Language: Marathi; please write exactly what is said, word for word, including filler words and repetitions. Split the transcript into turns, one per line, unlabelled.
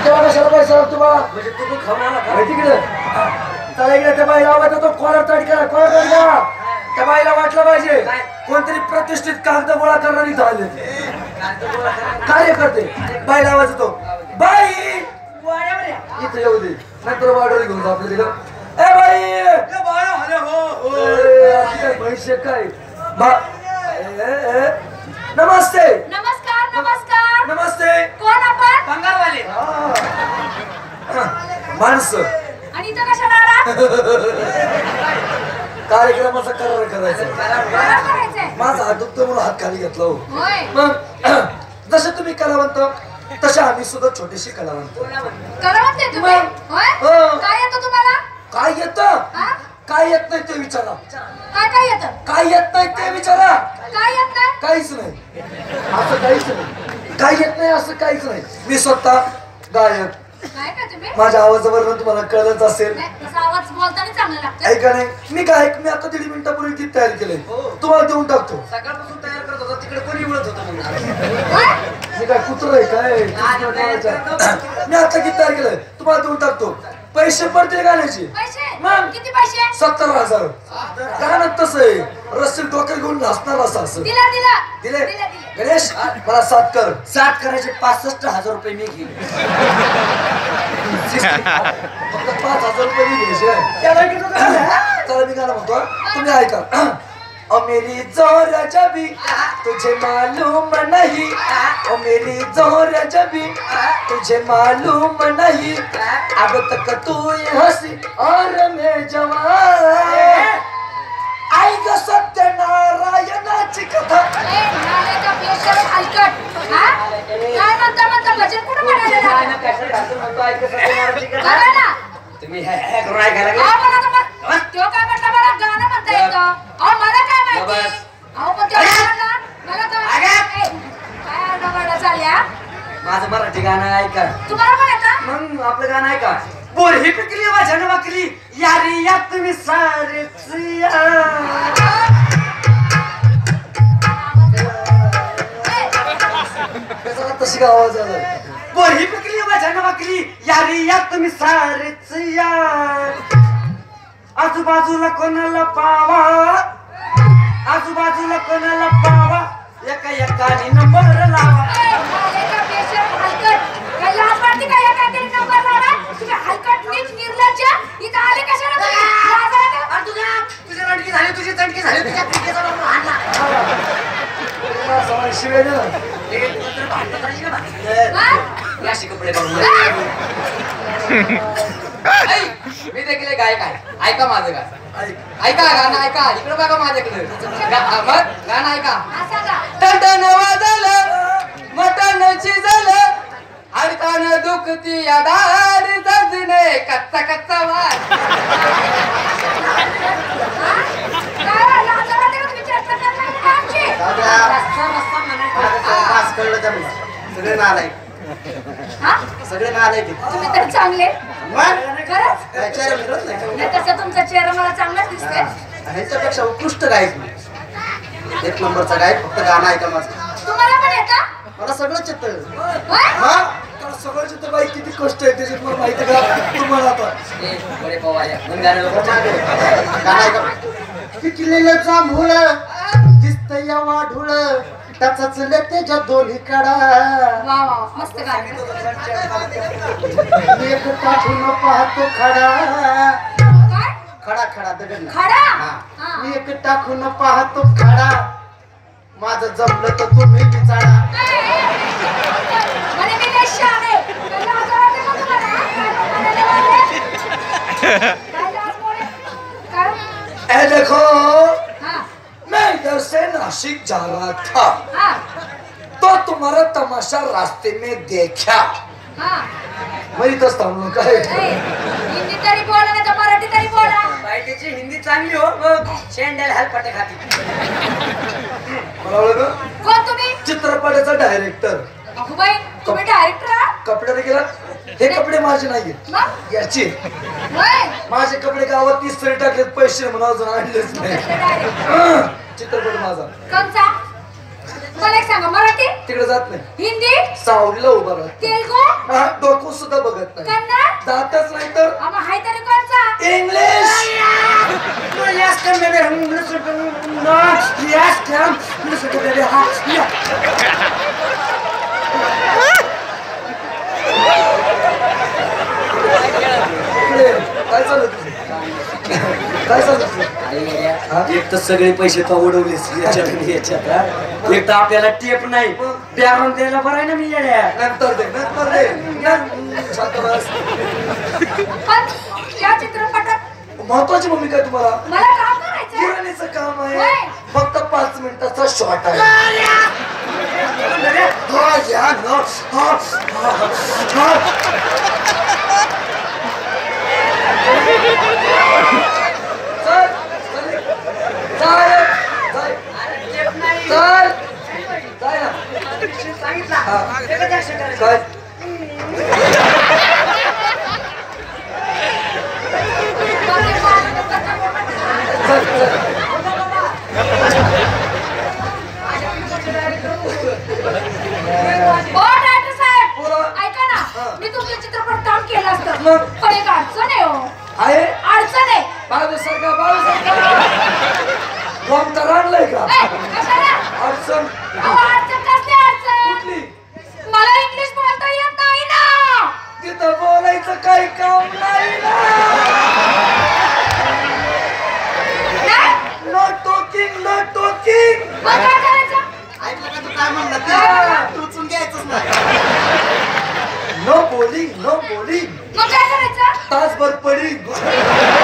तेव्हा कशाला पैसा लागतो बा म्हणजे तू खाऊन तिकडे त्याला इकडे त्या बाईला आवाज तो कॉलर ताडी करा कॉलर ताडी करा त्या बाईला वाटलं पाहिजे कोणतरी प्रतिष्ठित कागद गोळा करणारी झाले कार्य करते बाईला आवाज येतो बाई इथे येऊ दे नंतर वाढवली घेऊन आपल्या तिला ए बाई पैसे काय नमस्ते
नमस्कार नमस्कार
नमस्ते
कोण आपण
बंगारवाले
माणसं
आणि इथं कशाला आला
कार्यक्रमाचा करार करायचा
मला करायचंय
माझा हात दुखतो म्हणून हात खाली घेतला हो
होय
मग जसे तुम्ही कलावंत तसे आम्ही सुद्धा छोटीशी कलावंत
कलावंत आहे तुम्ही होय
हो.
काय येतं तुम्हाला
काय येत
हा?
काय येत नाही ते विचारा
काय काय येतं
काय येत नाही ते विचारा
काय येत नाही
काहीच नाही असं काहीच नाही काय येत नाही असं काहीच नाही मी स्वतः गायक
काय काय तुम्ही
माझ्या आवाजावरून तुम्हाला कळत असेल
नाही, तसा आवाज बोलताना चांगला लागतो
ऐका नाही मी गायक मी आता दीड मिनिटापूर्वी गीत तयार केले तुम्हाला देऊन टाकतो
सकाळपासून तयार करत होता तिकडे कोणी बोलत होतं
होय?
मी काय कुत्र आहे काय मी आता गीत तयार केलंय तुम्हाला देऊन टाकतो पैसे पडतील गाण्याचे
पैसे
मग?
किती पैसे
सत्तर हजार गाणं तसं आहे रस्सी डोक्यात घेऊन नाचणार असं असं
दिला दिला
दिले
दिला दिला
गणेश मला सात कर
साठ करायचे पासष्ट हजार रुपये मी घेईन
फक्त पाच हजार रुपये मी घ्यायचे चला मी गाणं म्हणतो तुम्ही ऐका ओ मेरी जोर जबी तुझे मालूम नहीं ओ मेरी जोर जबी तुझे मालूम नहीं अब तक तू हंसी और मैं जवान आई ग सत्यनारायणाची कथा
ए, नाले का बेशरम हलकट हा काय म्हणता म्हणता भजन कुठं म्हणायला बघा ना
तुम्ही हे- हे करून ऐकायला लागले?
अहो, मला तर मग- त्यो काय म्हटलं मला गाणं म्हणता येतं अहो मला काय माहिती
बस.
अहो पण त्यो काय म्हणला? मला काय ए, काय आरडाओरडा चालल्या
माझं मराठी गाणं ऐका
तुम्हाला पण येतं
मग आपलं गाणं ऐका बोर ही पिकली माझ्या वाकली यारी या तुम्ही सारेच या.
त्याचा तशी का आवाज आला
बोर ही पिकली माझ्या वाकली यारी या तुम्ही सारेच या. आजूबाजूला कोणाला पावा आजूबाजूला कोणाला पावा एका एकाने नंबर लावा.
ए, नाले का बेशरम हलकट काय लाज वाटते का या काहीतरी नंबर लावला तुम्ही हलकट नीट निर्लज्ज इथं आले कशाला तुम्ही? लाज वाटते?
अरे तुझ्या तुझी रडकी झाली तुझी चटकी झाली तुझ्या पिकेचा बाबा हाणला.
शिवाय ना
हे तुला भांडण करायची का भांडण?
हा?
या अशी कपडे बघून ऐ, मी देखील एक गायक आहे ऐका माझं गाणं ऐका गाणं ऐका इकडे बघा माझ्याकडे गा- मग गाणं ऐका
असा का?
टन वाजलं मटन शिजलं हरकान दुखती या दार जजने कच्चा कच्चा वास.
हा? काय लाज वाटते का तुम्ही चर्चा करताय का आमची?
रस्ता रस्ता म्हणायचं पास कळलं त्यांना सगळे नालायक
हा?
सगळे नालायक
तुम्ही तर चांगले
मग
खरंच
त्याच्या मिळत नाही
नाही तसं तुमचा चेहरा मला चांगलाच दिसतोय
ह्याच्यापेक्षा उत्कृष्ट गायक मी. एक नंबरचा गायक फक्त गाणं ऐका माझं
तुम्हाला पण येतं
मला सगळंच येतं.
होय?
मग
त्याला सगळं चित्र बाई किती कष्ट आहे त्याच्यात मला माहिती का तुम्हाला आता
ए, बडे पवाल्या. मग गाणं लवकर मागे. गाणं ऐका. पिकलेलं जांभूळ दिसतं या वाढूळ त्याचाच त्याच्या दोन्ही कडा
वा वा मस्त गाणं
एक पाठून पाहतो खडा
काय
खडा खडा दगड
खडा
हा.
हा.
मी एक टाकून पाहतो खडा माझं जमलं तर तुम्ही बिचारा.
म्हणे मी लय शहाणे. काय लाज वाटते का तुम्हाला? काय म्हणायला लागले? काय लाज बोले? काय?
ए देखो
हा,
मैं इधर से नासिक जा रहा था
हा,
तो तुम्हारा तमाशा रास्ते में देखा
हा.
मैं इथंच थांबलो काय
ए, हिंदी तरी बोला नाही तर मराठी तरी बोला
बायटीची हिंदी चांगली हो मग शेंडल हलपटे खाती.
मला ओळखलं?
कोण तुम्ही
चित्रपटाचा डायरेक्टर
अगो बाई तुम्ही डायरेक्टर आहात?
कपड्याला गेला हे कपडे माझे नाहीये
मग
याचे
होय
माझे कपडे गावात तीस तरी टाकलेत पैसे म्हणून अजून आणलेच नाही
डायरेक्टर
हं, चित्रपट माझा
कोणचा मला एक सांगा मराठी
तिकडे जात नाही.
हिंदी
सावलीला उभा राहत.
तेलगू
हा, डोकं सुद्धा बघत नाही.
कन्नड
जातच नाही तर
आम्हा हाय तरी कोणचा
इंग्लिश. काय चालू तुझं? काय चालू तुझं?
एक तर सगळे पैसे तो उडवलेस याच्यात आणि याच्यात हा. एक तर आपल्याला टेप नाही द्यावून द्यायला बरं आहे ना मी येड्या.
नंतर दे नंतर दे न- शांत बस.
पण या चित्रपटात
महत्वाची भूमिका आहे तुम्हाला.
मला काम करायचं
किराणीचं काम आहे.
होय.
फक्त पाच मिनिटाचा शॉट आहे. हा, या न. हा, हा, हा. चल, चल. चल, चल. चल. जाय ना. हा. काय? चल, चल.
ओ डॉक्टर साहेब
बोला.
ऐका ना
हा.
मी तुमच्या चित्रपट काम केलं असतं
मग?
पण एक अडचण आहे हो
आहे
अडचण आहे
बाजू सरका बाजू सरका बॉम्ब तर आणलाय का?
ए, कशाला?
अडचण
अहो, अडचण कसली अडचण
कुठली?
मला इंग्लिश बोलता येत नाही ना
तिथं बोलायचं काही काम नाही ना.
नाही?
No talking no talking.
मग काय करायचं
ऐकलं का तू काय म्हणलं ते? टोचून घ्यायचंच नाही.
नो बोलिंग नो बोलिंग.
मग काय करायचं
तासभर पडी.